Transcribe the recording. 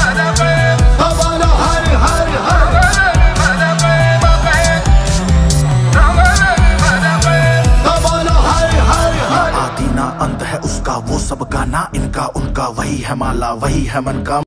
अंत है उसका वो सब गाना, इनका उनका वही है माला, वही है मन का